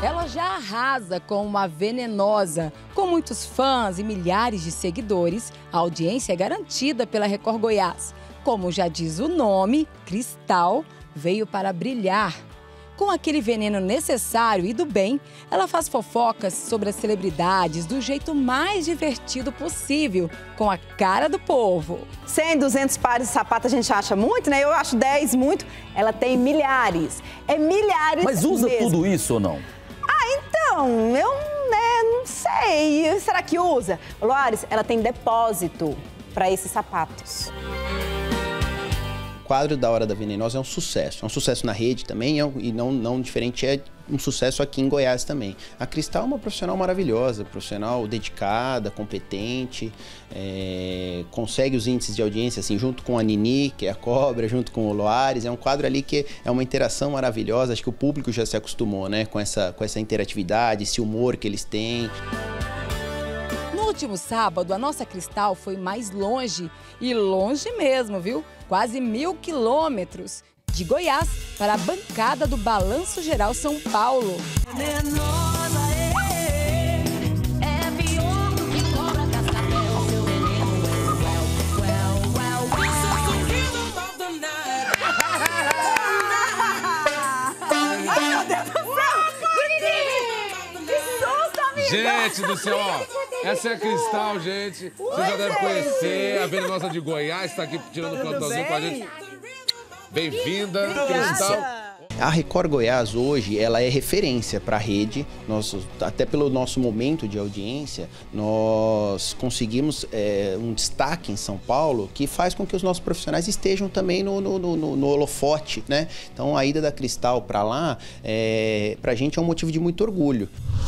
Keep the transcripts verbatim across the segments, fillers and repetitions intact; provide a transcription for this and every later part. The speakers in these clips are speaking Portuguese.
Ela já arrasa com uma venenosa. Com muitos fãs e milhares de seguidores, a audiência é garantida pela Record Goiás. Como já diz o nome, Cristal veio para brilhar. Com aquele veneno necessário e do bem, ela faz fofocas sobre as celebridades do jeito mais divertido possível, com a cara do povo. cem, duzentos pares de sapato a gente acha muito, né? Eu acho dez muito. Ela tem milhares. É milhares Mas usa mesmo. tudo isso ou não? Ah, então, eu né, não sei. Será que usa? Loares, ela tem depósito para esses sapatos. O quadro da Hora da Venenosa é um sucesso. É um sucesso na rede também é um, e não, não diferente, é um sucesso aqui em Goiás também. A Cristal é uma profissional maravilhosa, profissional dedicada, competente, é, consegue os índices de audiência assim, junto com a Nini, que é a Cobra, junto com o Loares. É um quadro ali que é uma interação maravilhosa. Acho que o público já se acostumou, né, com essa, com essa interatividade, esse humor que eles têm. No último sábado, a nossa Cristal foi mais longe, e longe mesmo, viu? Quase mil quilômetros, de Goiás para a bancada do Balanço Geral São Paulo. Gente do céu, ó, essa é a Cristal, gente. Você já deve conhecer, a venenosa de Goiás, está aqui tirando o plantãozinho com a gente. Bem-vinda, Cristal. A Record Goiás hoje, ela é referência para a rede. Nós, até pelo nosso momento de audiência, nós conseguimos é, um destaque em São Paulo que faz com que os nossos profissionais estejam também no, no, no, no holofote, né? Então, a ida da Cristal para lá, é, para a gente é um motivo de muito orgulho.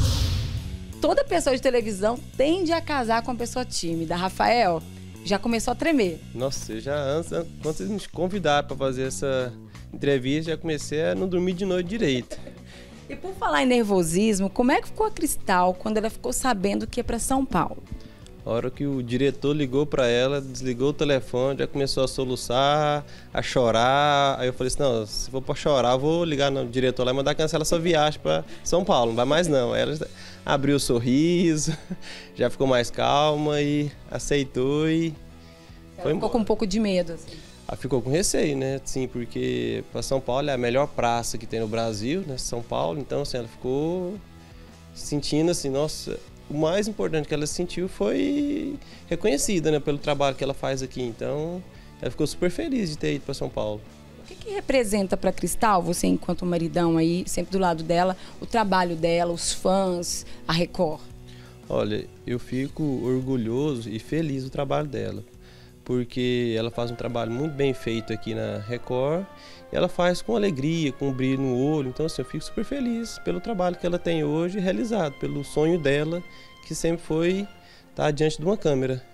Toda pessoa de televisão tende a casar com uma pessoa tímida. Rafael já começou a tremer. Nossa, eu já antes, quando vocês me convidaram para fazer essa entrevista, já comecei a não dormir de noite direito. E por falar em nervosismo, como é que ficou a Cristal quando ela ficou sabendo que ia para São Paulo? A hora que o diretor ligou para ela, desligou o telefone, já começou a soluçar, a chorar. Aí eu falei assim, não, se for para chorar, eu vou ligar no diretor lá e mandar cancelar essa viagem para São Paulo, não vai mais não. Aí ela abriu o sorriso, já ficou mais calma e aceitou e Ela foi ficou com um pouco de medo, assim. Ela ficou com receio, né? Sim, porque para São Paulo é a melhor praça que tem no Brasil, né? São Paulo, então assim, ela ficou sentindo assim, nossa... O mais importante que ela sentiu foi reconhecida, né, pelo trabalho que ela faz aqui. Então, ela ficou super feliz de ter ido para São Paulo. O que, que representa para Cristal, você enquanto maridão aí, sempre do lado dela, o trabalho dela, os fãs, a Record? Olha, eu fico orgulhoso e feliz do trabalho dela, porque ela faz um trabalho muito bem feito aqui na Record. E ela faz com alegria, com um brilho no olho. Então, assim, eu fico super feliz pelo trabalho que ela tem hoje realizado, pelo sonho dela, que sempre foi estar diante de uma câmera.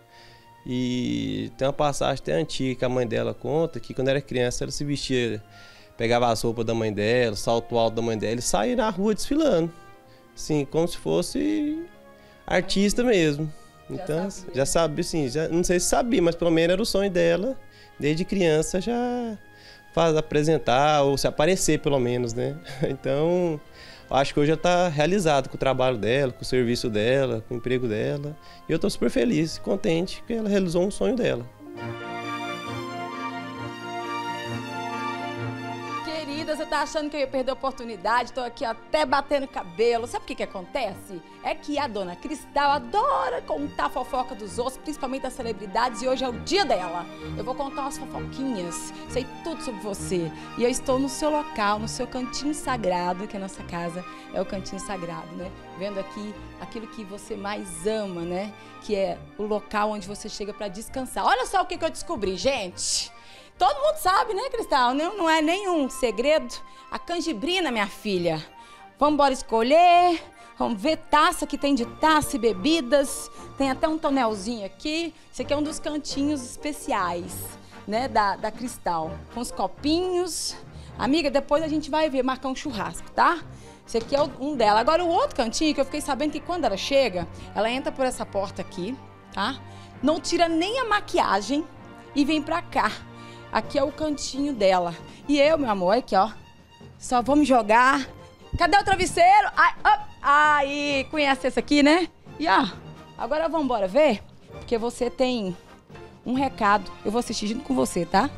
E tem uma passagem até antiga que a mãe dela conta, que quando era criança ela se vestia, pegava as roupas da mãe dela, salto alto da mãe dela e saía na rua desfilando. Assim, como se fosse artista mesmo. Então, já sabia, assim, já, não sei se sabia, mas pelo menos era o sonho dela, desde criança já... Faz apresentar ou se aparecer pelo menos, né? Então, acho que hoje já está realizado com o trabalho dela, com o serviço dela, com o emprego dela. E eu estou super feliz, contente que ela realizou um sonho dela. Querida, você tá achando que eu ia perder a oportunidade? Tô aqui até batendo cabelo. Sabe o que que acontece? É que a dona Cristal adora contar a fofoca dos outros, principalmente das celebridades, e hoje é o dia dela. Eu vou contar umas fofoquinhas, sei tudo sobre você. E eu estou no seu local, no seu cantinho sagrado, que a nossa casa é o cantinho sagrado, né? Vendo aqui aquilo que você mais ama, né? Que é o local onde você chega para descansar. Olha só o que que eu descobri, gente! Todo mundo sabe, né, Cristal? Não, não é nenhum segredo. A canjibrina, minha filha. Vamos embora escolher. Vamos ver taça, que tem de taça e bebidas. Tem até um tonelzinho aqui. Esse aqui é um dos cantinhos especiais, né, da, da Cristal. Com os copinhos. Amiga, depois a gente vai ver, marcar um churrasco, tá? Esse aqui é um dela. Agora, o outro cantinho, que eu fiquei sabendo que quando ela chega, ela entra por essa porta aqui, tá? Não tira nem a maquiagem e vem pra cá. Aqui é o cantinho dela. E eu, meu amor, aqui, ó, só vou me jogar Cadê o travesseiro? Ai, ó, aí, conhece esse aqui, né? E ó, agora vamos embora ver, porque você tem um recado. Eu vou assistir junto com você, tá?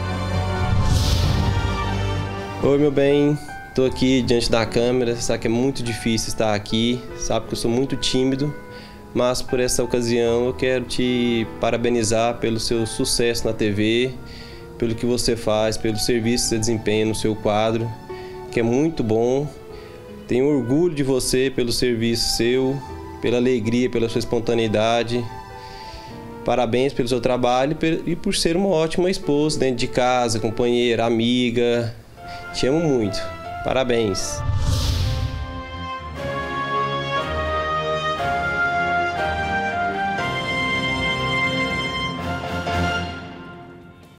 Oi, meu bem. Tô aqui diante da câmera. Sabe que é muito difícil estar aqui. Sabe que eu sou muito tímido. Mas por essa ocasião eu quero te parabenizar pelo seu sucesso na T V, pelo que você faz, pelo serviço que você desempenha no seu quadro, que é muito bom. Tenho orgulho de você pelo serviço seu, pela alegria, pela sua espontaneidade. Parabéns pelo seu trabalho e por ser uma ótima esposa dentro de casa, companheira, amiga. Te amo muito. Parabéns.